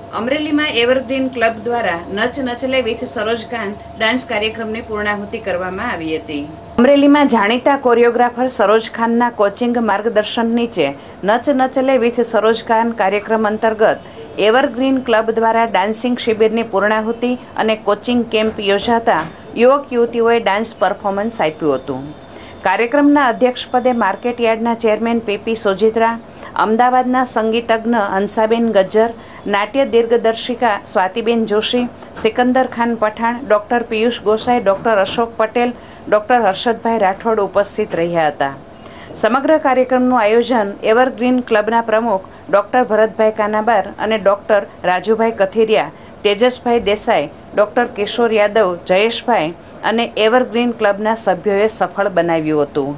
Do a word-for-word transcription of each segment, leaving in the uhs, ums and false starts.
अमरेली में evergreen club द्वारा Nach Nachle with Saroj Khan dance कार्यक्रम की पूर्णाहुति करवामां आवी हती। अमरेली में जाणीता कोरियोग्राफर सरोज खान कोचिंग मार्गदर्शन नीचे नच नचले विथ सरोज खान कार्यक्रम अंतर्गत एवरग्रीन क्लब द्वारा डांसिंग शिबिर की पूर्णाहुति और कोचिंग केम्प योजाता युवक युवतीओए डांस परफॉर्मन्स आप्युं हतुं। कार्यक्रमना अध्यक्षपदे मार्केट यार्डना चेरमेन पीपी सोजित्रा, अमदावादना संगीतज्ञ हंसाबेन गज्जर, नाट्य दिग्दर्शिका Swatiben Joshi, Sikandar Khan Pathan, doctor Piyush Gosai, doctor Ashok Patel, doctor Harshadbhai Rathod उपस्थित रह्या हता। समग्र कार्यक्रमનું आयोजन एवरग्रीन क्लबना प्रमुख डॉक्टर भरतभाई कानाबार और डॉक्टर राजूभाई कथेरिया, तेजसभाई देसाई, डॉक्टर किशोर यादव, जयेशभाई और एवरग्रीन क्लबना सभ्योए सफल बनाव्युं हतुं।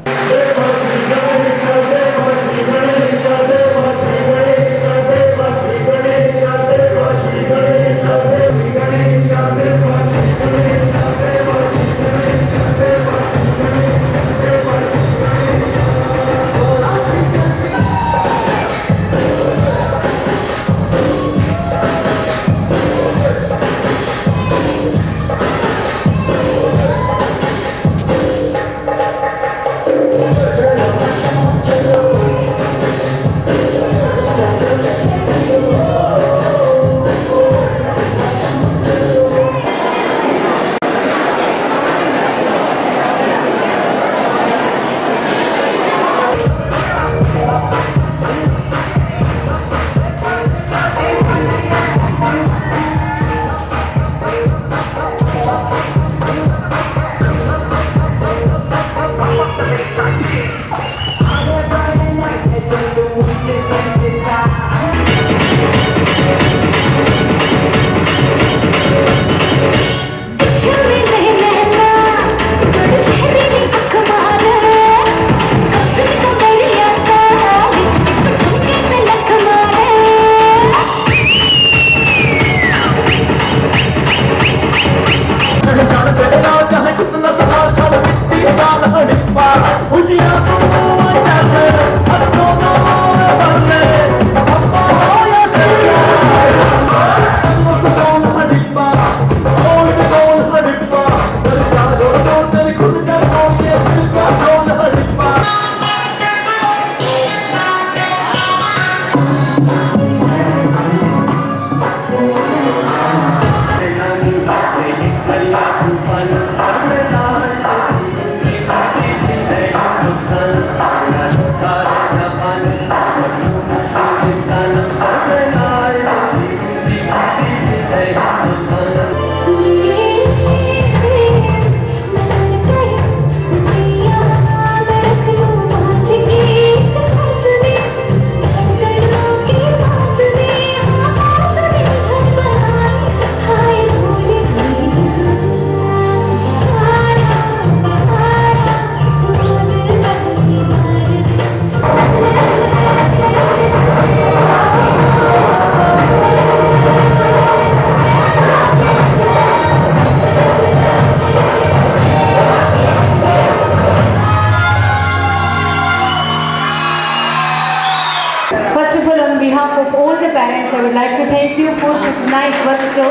First of all, on behalf of all the parents, I would like to thank you for such nice work show.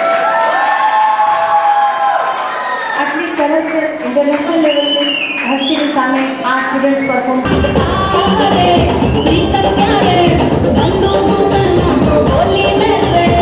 આટલી સરસ ઇન્ટરનેશનલ લેવલની હસ્તીની સામે આ સ્ટુડન્ટ્સ પરફોર્મ કરે.